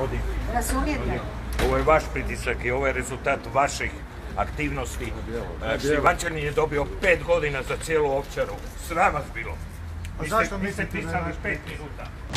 Razumijete? Ovo je vaš pritisak i ovo je rezultat vaših aktivnosti. Šljivančanin je dobio 5 godina za cijelu Ovčaru. Sram vas bilo. Vi ste pisali 5 minuta.